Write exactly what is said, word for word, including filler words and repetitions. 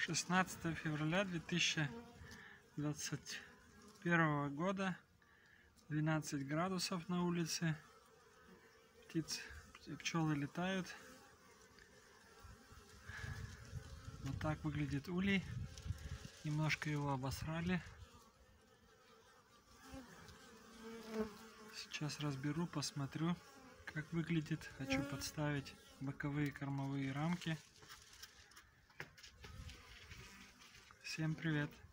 шестнадцатое февраля две тысячи двадцать первого года, двенадцать градусов на улице, птицы, пчелы летают. Вот так выглядит улей. Немножко его обосрали. Сейчас разберу, посмотрю, как выглядит. Хочу подставить боковые кормовые рамки. Всем привет!